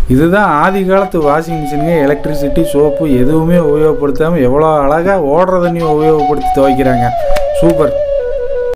இதுதான் ஆதி காலத்து washing மிஷினுங்க. Electricity, soap எதுவுமே உபயோகப்படுத்தாமல் எவ்வளோ அழகாக ஓடுற தண்ணியை உபயோகப்படுத்தி துவைக்கிறாங்க. சூப்பர்.